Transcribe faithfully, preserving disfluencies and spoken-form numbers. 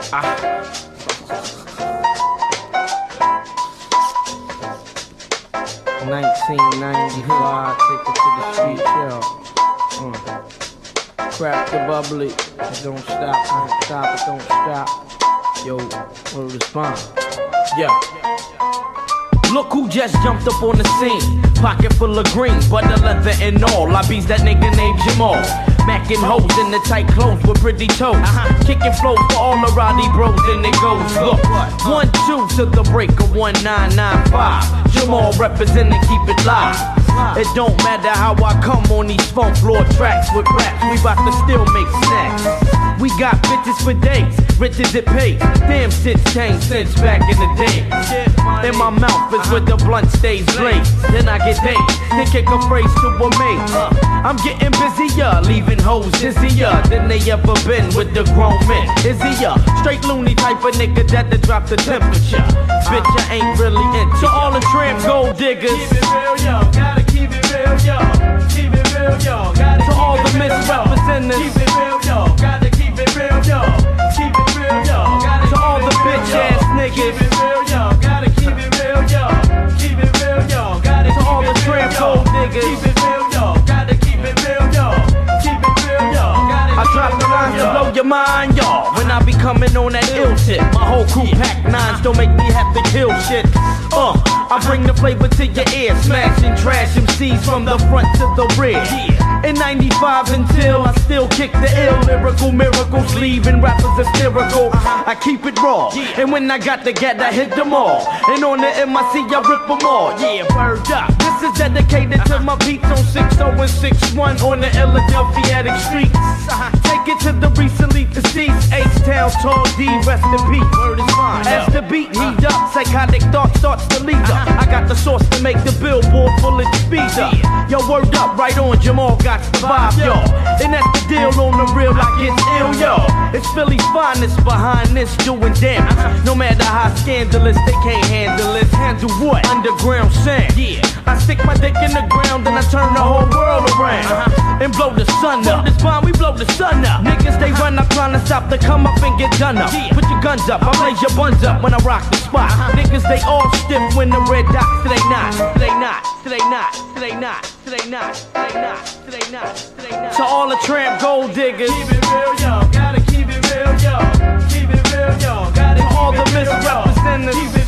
Ah. nineteen ninety-five, take it to the street, yo. Mm. Crack the bubbly, it don't stop, don't stop, it don't stop. Yo, we'll respond. Yo. Look who just jumped up on the scene. Pocket full of green, butter leather and all. I beats that nigga named Jamal. Mackin' hoes in the tight clothes with pretty toes. Uh-huh. Kicking flows for all the Roddy bros, and it goes. Look, one two to the break of one nine nine five. Jamal representing, keep it live. It don't matter how I come on these funk floor tracks with raps. We bout to still make snacks. We got bitches for days, rich as it pays. Damn shit's changed since back in the day. In my mouth is where the blunt stays blazed. Then I get dazed, then kick a phrase to a mate. I'm getting busier, leaving hoes dizzier than they ever been with the grown men. Is he a straight loony type of nigga that to drop the temperature? Bitch, I ain't really into. To all the tramp gold diggers, keep it real, yo. Gotta keep it real, yo. Keep it real, yo. Gotta to all the misrepresentatives, keep it real, yo. Gotta keep it real, yo. Keep it real, yo. Gotta to all the bitch ass niggas, keep it real, yo. Gotta keep it real, yo. Keep it real, yo. Gotta to all the tramp gold diggers, keep it real, yo. Gotta keep it real, yo. Keep it real, yo. I drop the lines to blow your mind, y'all. When I be coming on that ill tip, my whole crew pack nines, don't make me have to kill shit. Uh, I bring the flavor to your ear, smashing trash M Cs from the front to the rear. In ninety-five until I still kick the ill, lyrical miracles, leaving rappers hysterical. I keep it raw, and when I got to get, I hit them all. And on the M I C, I rip them all. Yeah, word up. This is dedicated to my peeps on six oh and six one on the Philadelphia streets. Take it to the recently deceased H-Town, Tall D, rest in peace. Word is fine. As the beat heat up, psychotic thought starts to lead up. I got the sauce to make the billboard full of speed up. Yo, word up, right on, Jamal got the vibe, y'all. And that's the deal on the real, I get ill, y'all. It's Philly's finest behind this, doing damage. No matter how scandalous, they can't handle it. Handle what? Underground sand. Yeah. I stick my dick in the ground and I turn the whole world around. Uh-huh. And blow the sun up. Blow this bomb, we blow the sun up. Niggas, they run up trying to stop, they come up and get done up. Yeah. Put your guns up, I blaze your buns up when I rock the spot. Uh-huh. Niggas, they all stiff when the red dots, so they not, so they not, so they not, so they not, so they not, so they not, so they not, so they not. To all the tramp gold diggers, keep it real, yo. Gotta keep it real, yo. Keep it real, yo. Gotta to all the misrepresentatives.